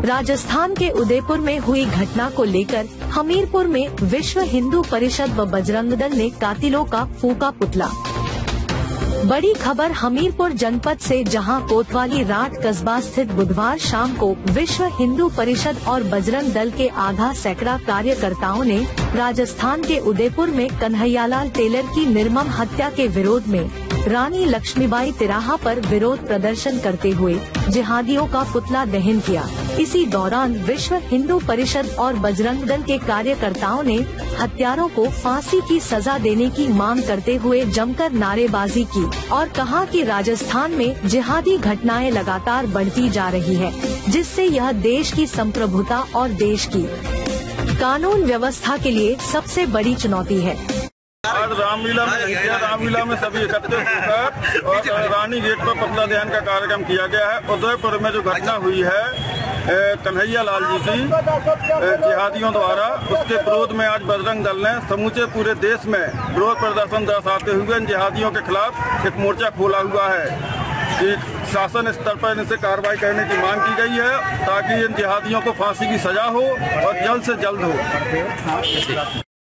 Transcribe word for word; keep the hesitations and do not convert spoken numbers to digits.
राजस्थान के उदयपुर में हुई घटना को लेकर हमीरपुर में विश्व हिंदू परिषद व बजरंग दल ने कातिलों का फूंका पुतला। बड़ी खबर हमीरपुर जनपद से, जहां कोतवाली राट कस्बा स्थित बुधवार शाम को विश्व हिंदू परिषद और बजरंग दल के आधा सैकड़ा कार्यकर्ताओं ने राजस्थान के उदयपुर में कन्हैयालाल टेलर की निर्मम हत्या के विरोध में रानी लक्ष्मीबाई तिराहा पर विरोध प्रदर्शन करते हुए जिहादियों का पुतला दहन किया। इसी दौरान विश्व हिंदू परिषद और बजरंग दल के कार्यकर्ताओं ने हत्यारों को फांसी की सजा देने की मांग करते हुए जमकर नारेबाजी की और कहा कि राजस्थान में जिहादी घटनाएं लगातार बढ़ती जा रही है, जिससे यह देश की संप्रभुता और देश की कानून व्यवस्था के लिए सबसे बड़ी चुनौती है। आज रामलीला में रामलीला में सभी एकत्रित होकर और रानी गेट पर पुतला दहन का कार्यक्रम किया गया है। उदयपुर में जो घटना हुई है कन्हैयालाल जी की जिहादियों द्वारा, उसके विरोध में आज बजरंग दल ने समूचे पूरे देश में विरोध प्रदर्शन दर्शाते हुए इन जिहादियों के खिलाफ एक मोर्चा खोला हुआ है कि शासन स्तर पर इनसे कार्रवाई करने की मांग की गई है, ताकि इन जिहादियों को फांसी की सजा हो और जल्द से जल्द हो।